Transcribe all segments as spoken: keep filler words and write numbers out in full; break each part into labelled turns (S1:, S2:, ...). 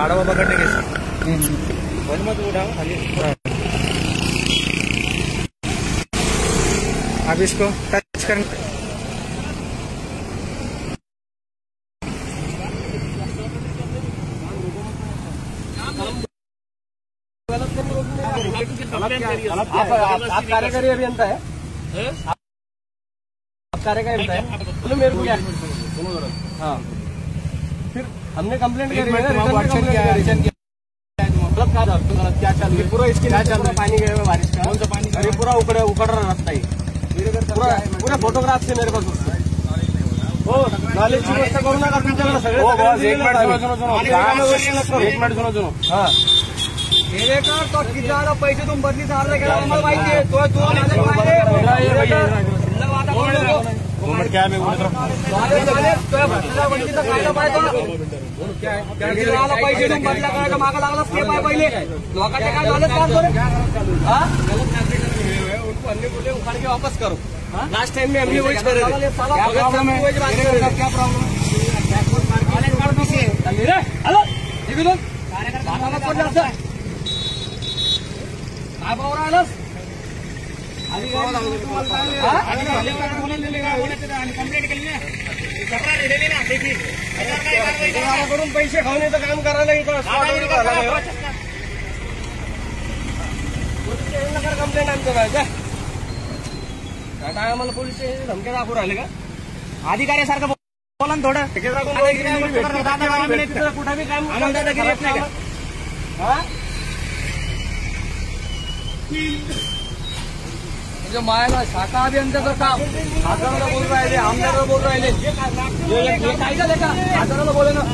S1: आड़वा पकड़ने के वन मत उठाओ खाली। अब इसको टच कर आप कार्यकारी अभियंता है, आप कार्यकारी अभियंता है तो मेरे को क्या हाँ फिर हमने कंप्लेंट करी है ना, रिटर्न किया मतलब क्या गलत क्या चालू है पूरा इसके क्या चालू है, पानी गया बारिश का, कौन सा पानी, अरे पूरा उकड़ उकड़ रहा रास्ता ही पूरा पूरा फोटोग्राफ से मेरे पास हो नॉलेजची गोष्ट करू नका तुमच्याकडे सगळे एक मिनिट सुनो सुनो हाँ तो किती जण पैसे तुम बदली चालला गेला आम्हाला माहिती आहे तो तो क्या मैं पैसे तुम बदला करायला मागा लागला स्टेप आहे पहिले लोकांचे काय झालं काम करू हाँ अन्य उखाड़ के वापस करो। लास्ट टाइम में हमने वही कर रहे थे, क्या प्रॉब्लम है, क्या प्रॉब्लम है हेलो ठीक है काय भाव राहिलं कंप्लेंट केली ना पैसे खाऊन येतं काम करायला कंप्लेंट आमचं काय काय आम्हाला पोलीस स्टेशन धमक्या दाखवून राहिले का अधिकाऱ्यासारखं बोला ना थोडं कुठं बी काम दादागिरी येत नाही का म्हणजे मायाला शाखा अभियंत्याचं काम खासदाराला बोल राहिले आमदाराला बोल राहिले काय झालं का खासदाराला बोले ना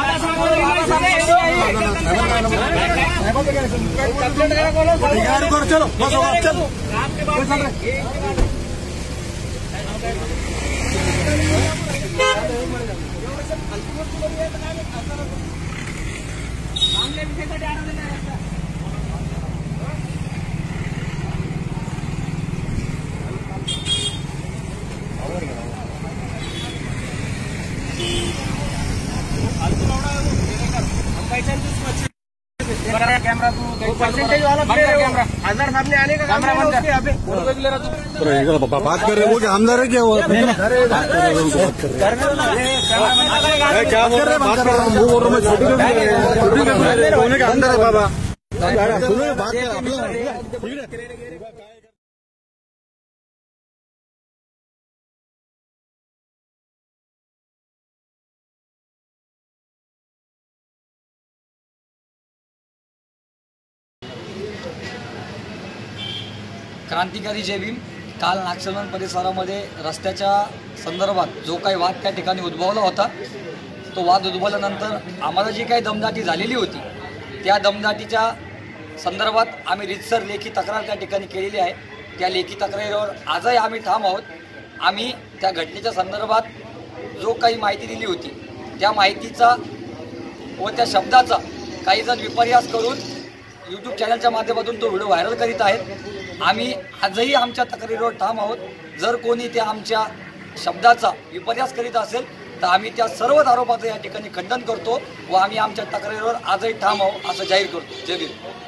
S1: कैमरा तू परसेंटेज वाला कैमरा हजार सामने आने का कैमरा बंद कर बात कर रहे हो कि आमदार है क्या वो क्या बोल रहे बात कर रहा हूँ बोल रहा हूँ छोटी होने का अंदर है बाबा सुनो बात
S2: क्रांतिकारी जय भीम। काल नागसलन परिसरामध्ये रस्त्याच्या संदर्भात जो काही वाद त्या ठिकाणी उद्भवला होता तो वाद उद्भवल्यानंतर आम्हाला जी काही दमदाटी झालेली होती त्या दमदाटीच्या संदर्भात आम्ही रितसर लेखी तक्रार त्या ठिकाणी केलेली आहे। त्या लेखी तक्रारीवर आजही आम्ही ठाम आहोत। आम्ही त्या घटनेच्या संदर्भात जो काही माहिती दिली होती त्या माहितीचा व त्या शब्दाचा काही जण विपर्यास करून यूट्यूब चॅनलच्या माध्यमातून तो व्हिडिओ व्हायरल करीत आहेत। आम्ही आजही आमच्या तक्रारीवर ठाम आहोत। जर कोणी त्या आमच्या शब्दाचा विपर्यास करीत असेल तर आम्ही त्या सर्व आरोपाचं या ठिकाणी खंडन करतो व आम्ही आमच्या तक्रारीवर आजही ठाम आहोत असं जाहीर करतो। जय भीम।